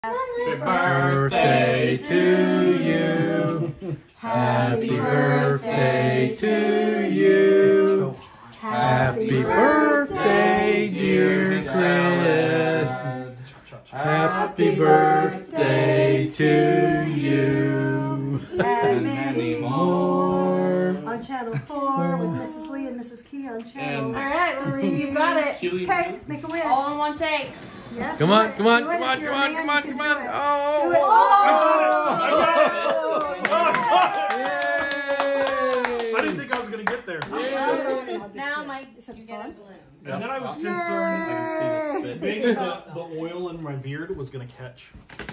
Happy birthday to you. Happy birthday to you. Happy birthday, dear Chris. Happy birthday to you. And many more. On channel 4 with Mrs. Lee and Mrs. Key on channel. All right, let's see if you've got it. Okay, make a wish. All in one take. Yeah, Come on, come on, do it. come on, If you're come a on, man, come on, you come can on. do it. Oh! Do it. I didn't think I was going to get there. Now Mike, So just get a on. balloon. And then I was Yay! concerned maybe the oil in my beard was going to catch.